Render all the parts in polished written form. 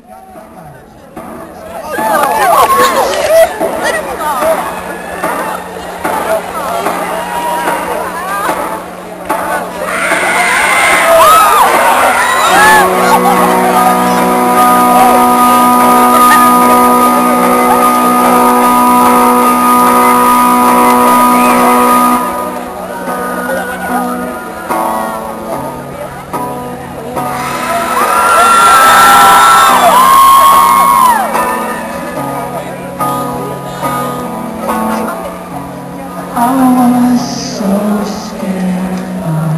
I was so scared of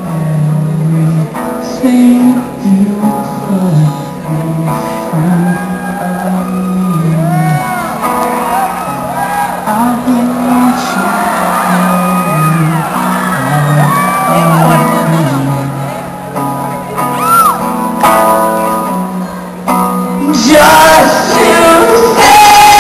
everything you put in front of me. I've been watching you just to say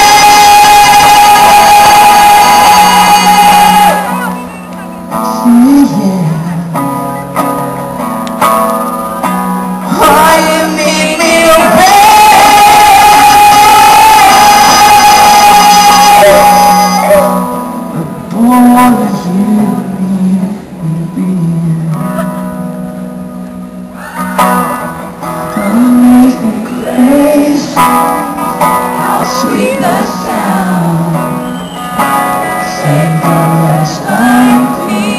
how sweet the sound, save the rest like me.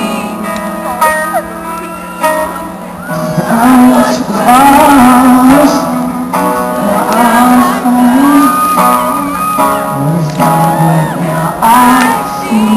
I was lost, but I found was gone, but now I see.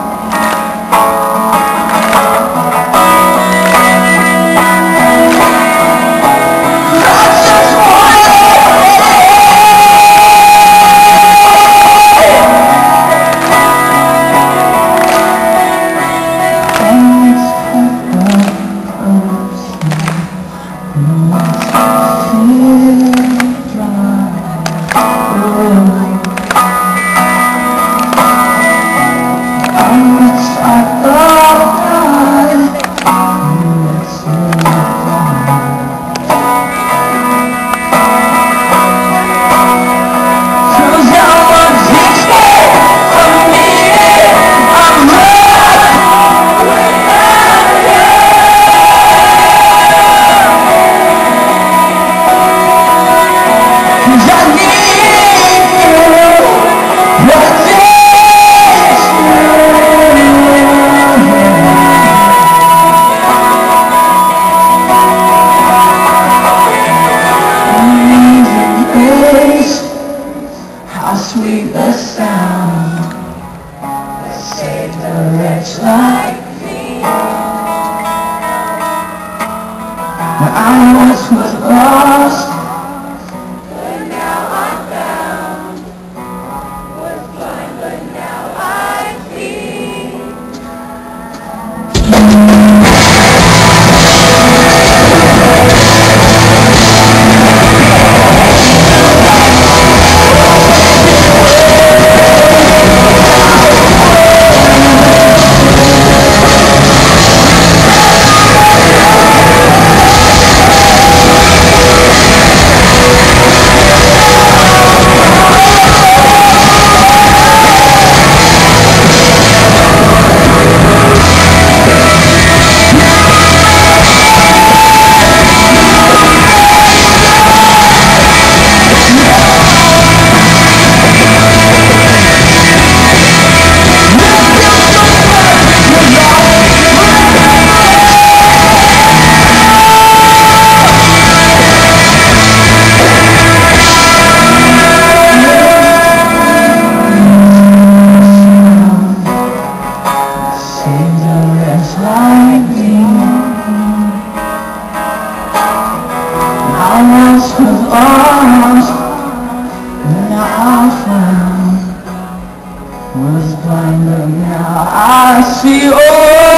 How sweet the sound that saved a wretch like me. When I once was lost, but now I'm found. Was blind, but now I see. I once was lost, but now I found. Was blind, but now I see. Oh.